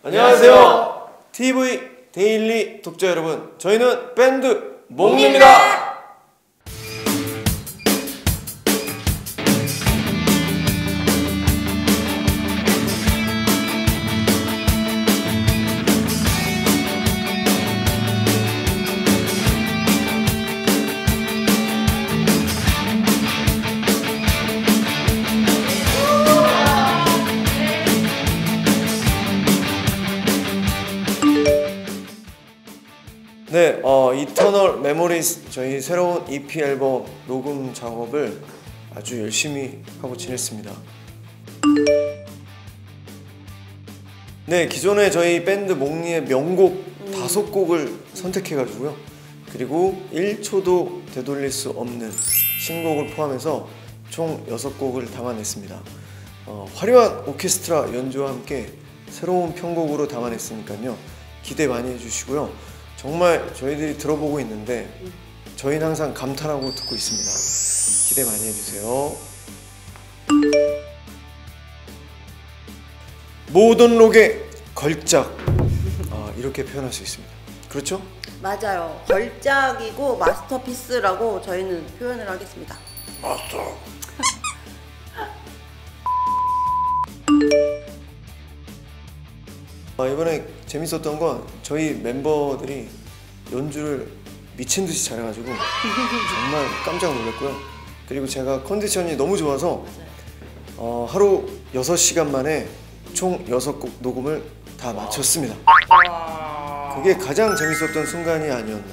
안녕하세요. TV 데일리 독자 여러분, 저희는 밴드 몽입니다. 네, 이터널 메모리스 저희 새로운 EP 앨범 녹음 작업을 아주 열심히 하고 지냈습니다. 네, 기존에 저희 밴드 몽니의 명곡 5곡을 선택해가지고요. 그리고 1초도 되돌릴 수 없는 신곡을 포함해서 총 6곡을 담아냈습니다. 화려한 오케스트라 연주와 함께 새로운 편곡으로 담아냈으니까요. 기대 많이 해주시고요. 정말 저희들이 들어보고 있는데 저희는 항상 감탄하고 듣고 있습니다. 기대 많이 해주세요. 모던 록의 걸작, 이렇게 표현할 수 있습니다. 그렇죠? 맞아요. 걸작이고 마스터피스라고 저희는 표현을 하겠습니다. 마스터. 이번에 재밌었던 건 저희 멤버들이 연주를 미친듯이 잘해가지고 정말 깜짝 놀랐고요. 그리고 제가 컨디션이 너무 좋아서 하루 6시간 만에 총 6곡 녹음을 다 마쳤습니다. 그게 가장 재밌었던 순간이 아니었나.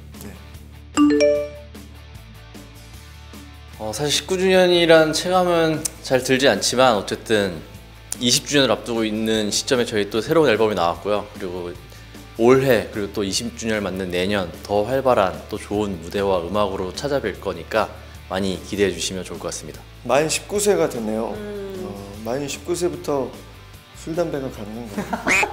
사실 19주년이란 체감은 잘 들지 않지만 어쨌든 20주년을 앞두고 있는 시점에 저희 또 새로운 앨범이 나왔고요. 그리고 올해 그리고 또 20주년을 맞는 내년 더 활발한 또 좋은 무대와 음악으로 찾아뵐 거니까 많이 기대해 주시면 좋을 것 같습니다. 만 19세가 됐네요. 만 19세부터 술 담배가 가능한 거예요.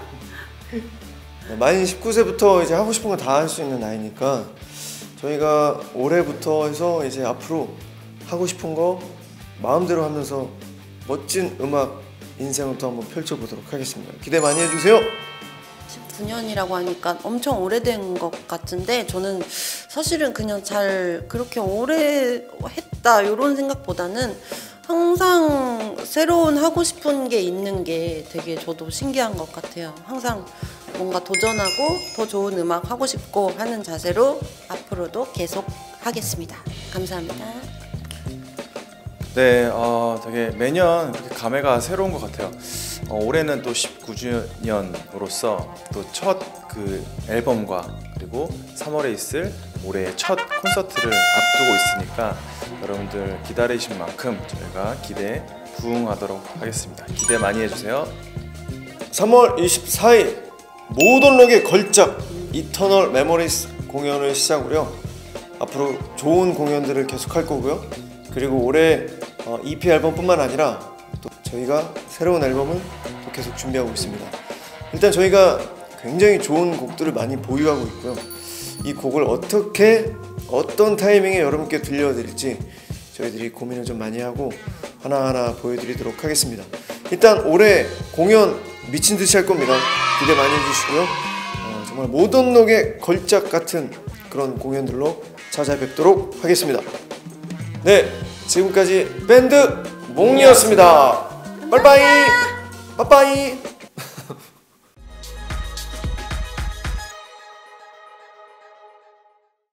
만 19세부터 이제 하고 싶은 거 다 할 수 있는 나이니까 저희가 올해부터 해서 이제 앞으로 하고 싶은 거 마음대로 하면서 멋진 음악 인생을 또 한번 펼쳐보도록 하겠습니다. 기대 많이 해주세요. 19년이라고 하니까 엄청 오래된 것 같은데 저는 사실은 그냥 잘 그렇게 오래 했다 이런 생각보다는 항상 새로운 하고 싶은 게 있는 게 되게 저도 신기한 것 같아요. 항상 뭔가 도전하고 더 좋은 음악 하고 싶고 하는 자세로 앞으로도 계속 하겠습니다. 감사합니다. 네, 되게 매년 그렇게 감회가 새로운 것 같아요. 올해는 또 19주년으로서 또 첫 그 앨범과 그리고 3월에 있을 올해의 첫 콘서트를 앞두고 있으니까 여러분들 기다리신 만큼 저희가 기대에 부응하도록 하겠습니다. 기대 많이 해주세요. 3월 24일 모던 록의 걸작 이터널 메모리스 공연을 시작으로요. 앞으로 좋은 공연들을 계속할 거고요. 그리고 올해 EP 앨범뿐만 아니라 또 저희가 새로운 앨범을 또 계속 준비하고 있습니다. 일단 저희가 굉장히 좋은 곡들을 많이 보유하고 있고요. 이 곡을 어떻게 어떤 타이밍에 여러분께 들려드릴지 저희들이 고민을 좀 많이 하고 하나하나 보여드리도록 하겠습니다. 일단 올해 공연 미친듯이 할 겁니다. 기대 많이 해주시고요. 정말 모던 록의 걸작 같은 그런 공연들로 찾아뵙도록 하겠습니다. 네, 지금까지 밴드 몽이었습니다. 빠이빠이. 빠이빠이.